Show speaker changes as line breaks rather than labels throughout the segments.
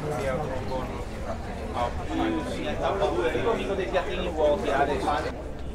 Io dico dei piattini vuoti, Alex.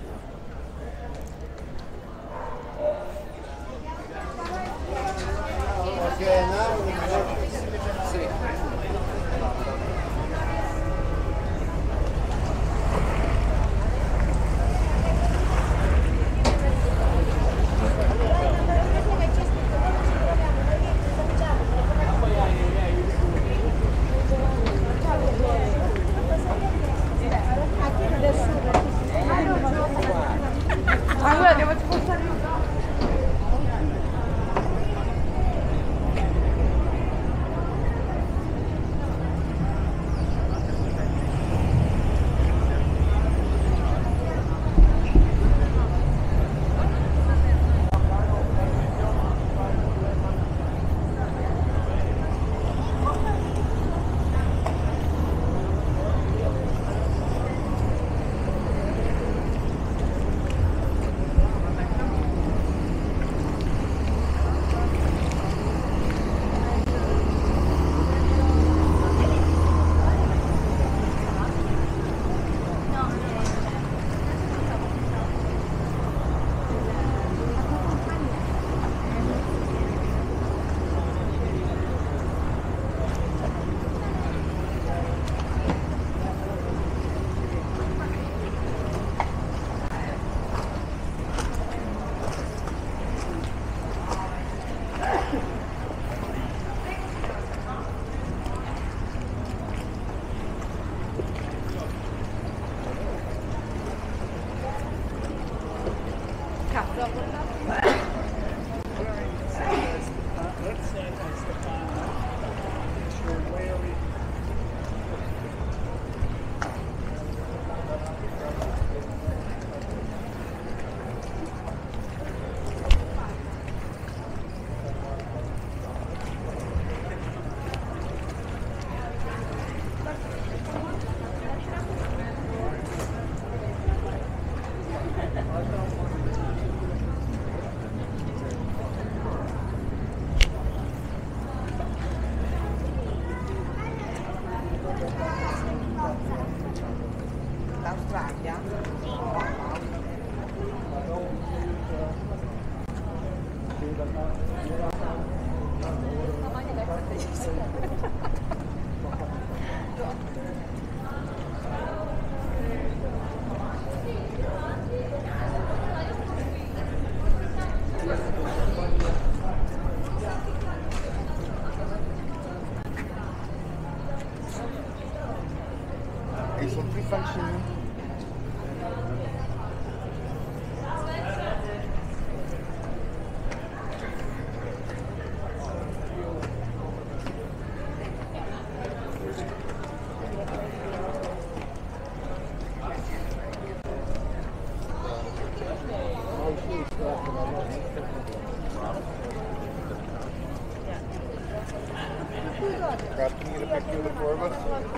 Ils sont plus fins que chez nous. Can you get a picture of the four of us?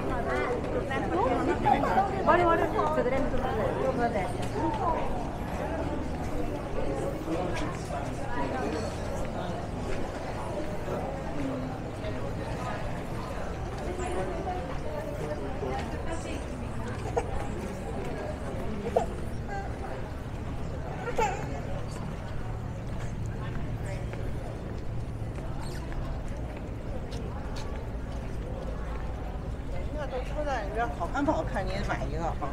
好看不好看，你也买一个啊。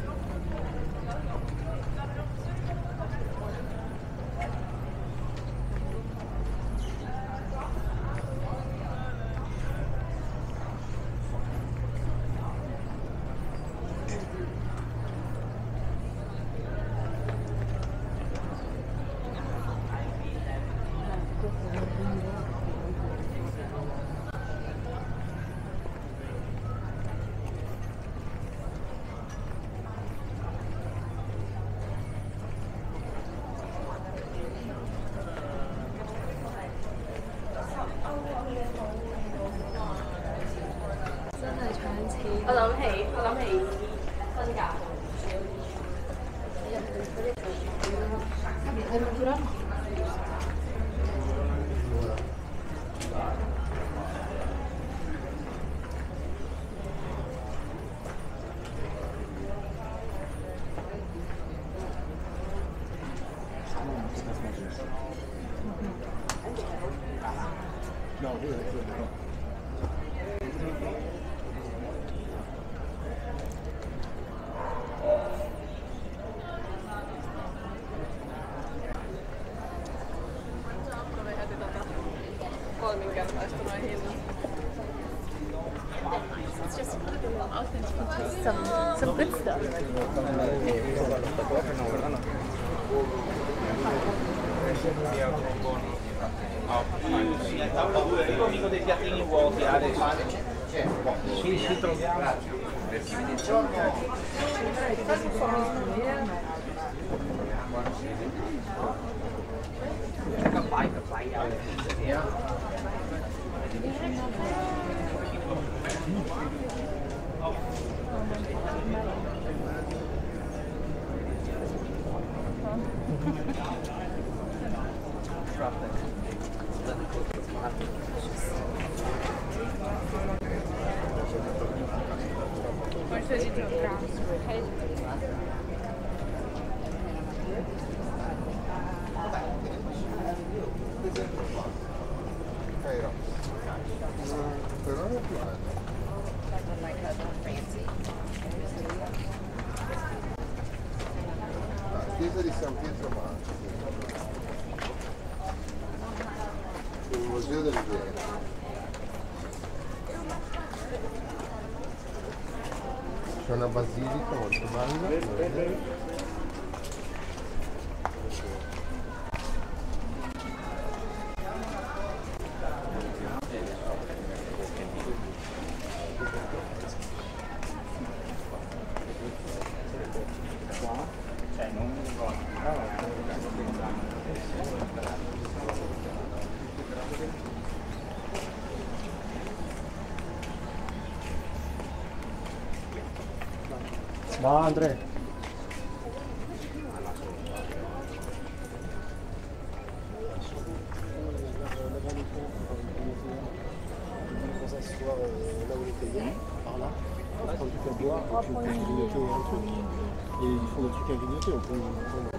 我諗起分隔。
No, quello no.
Kolminkertaistunut hinnat.
Some good stuff.
Io dico dei piattini vuoti, sì, ci troviamo.
Però non è più bello. Chiesa di San Pietro Marco, sul Museo del Veneto. C'è una basilica molto bella.
Va Andrea. Par là, on prend du truc à boire, et puis on peut grignoter un truc. Et ils font des trucs à grignoter, on peut...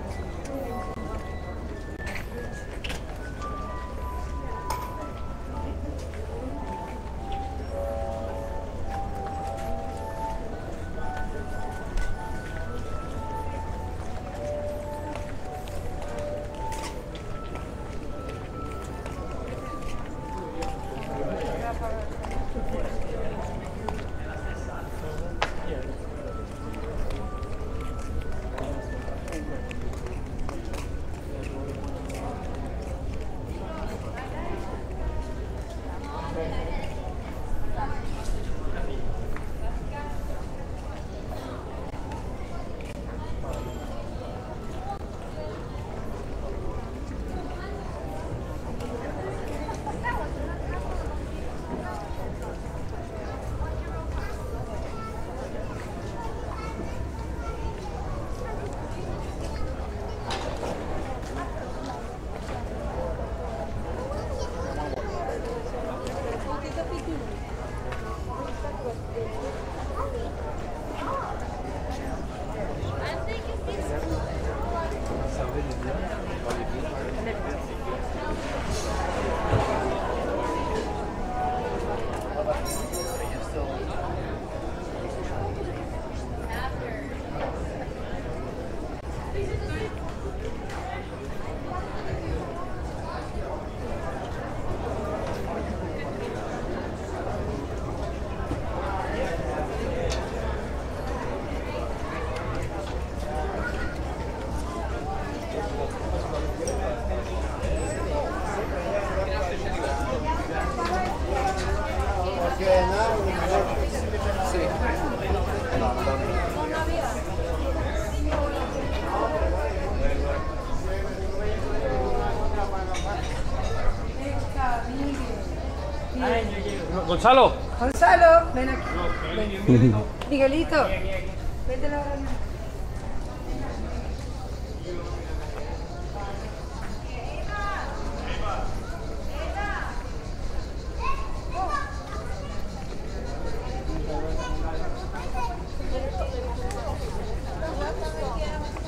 Gonzalo.
Gonzalo, ven aquí. Ven. Miguelito, vete la hora.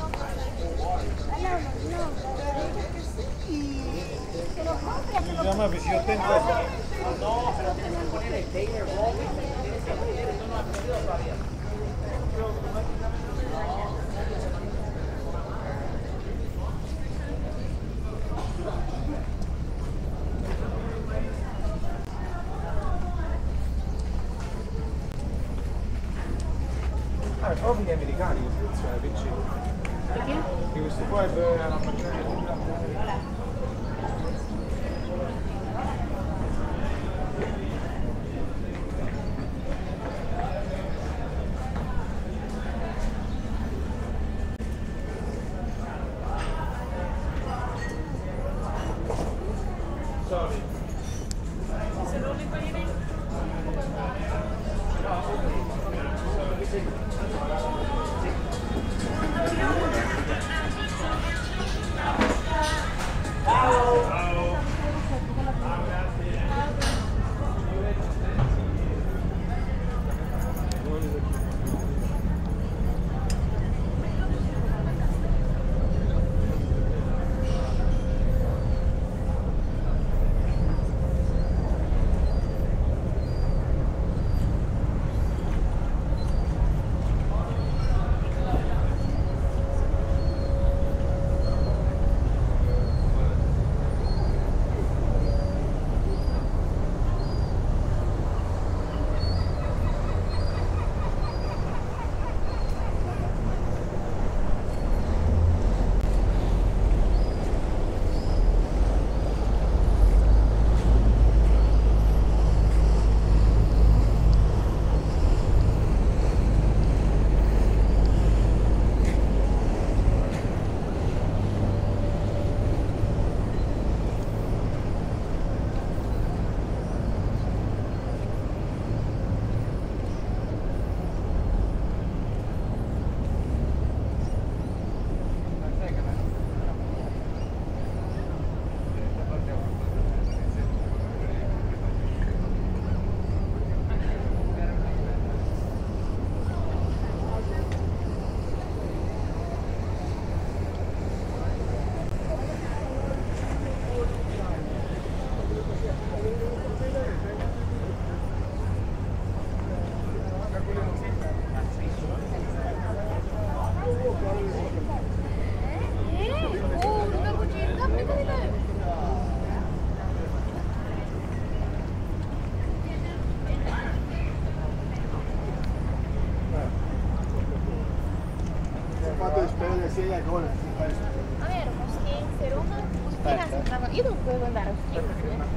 Si llama que si yo tengo...
No, pero tienes que poner el Taylor Robin, tienes que poner, eso no ha aprendido todavía.
Proprio gli americani che funziona PC.
Perché?
Di questi qua è la macchina.
A vero, posso Roma? Io non dovevo andare a Firenze.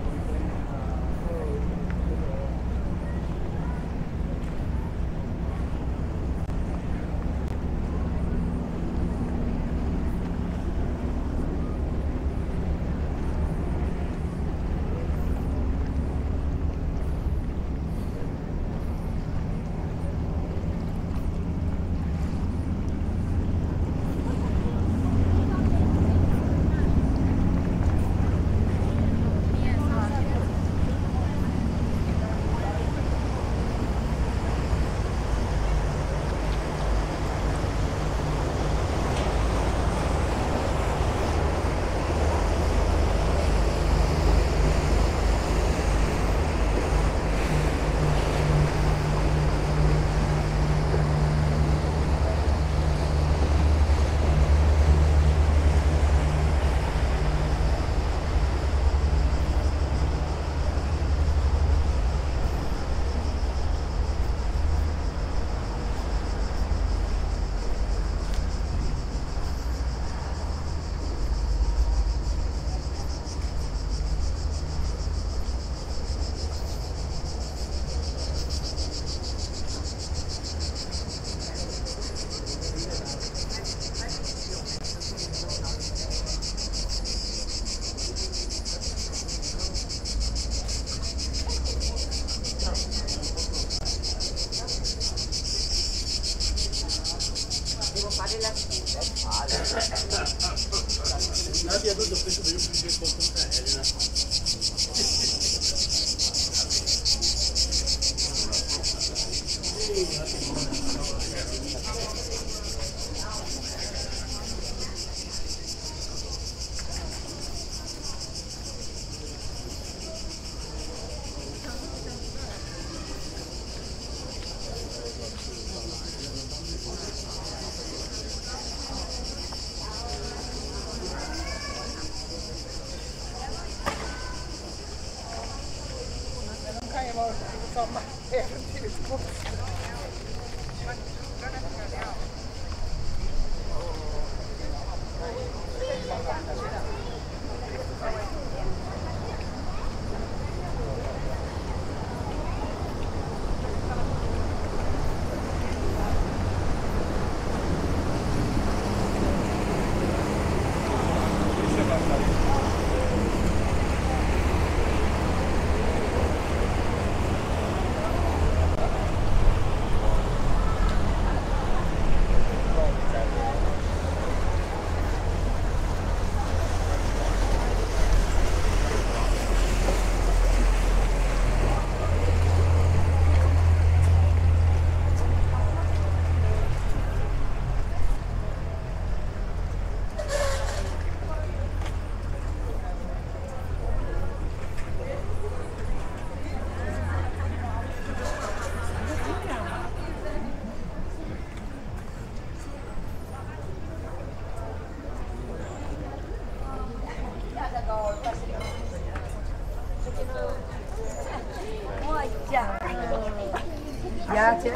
Piace?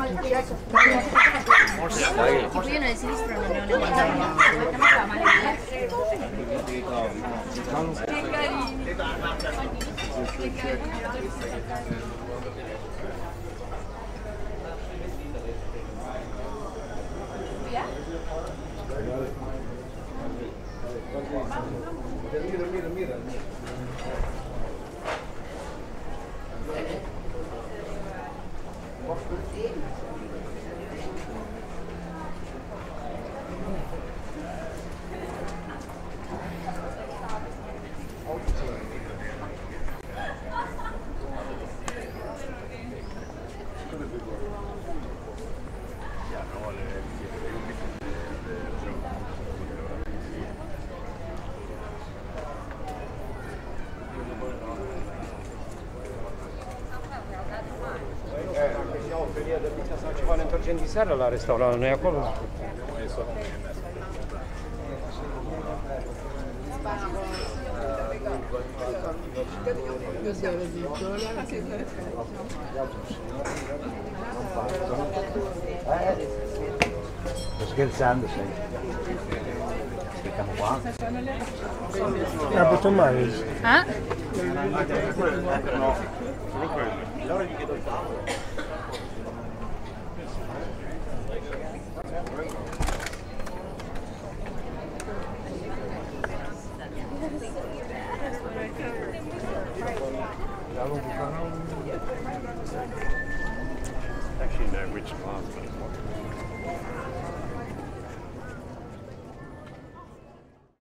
Tipo io nel sinistro non ne ho neanche come fa male?
Che carini! Che carini!
Mira.
Ci vuole per Gendisera la restaurare, non è ancora.
Sto scherzando, sai. Aspettiamo qua.
Apple mais.
Ah?
No, solo quello. Allora gli chiedo il tavolo.
Actually know which one.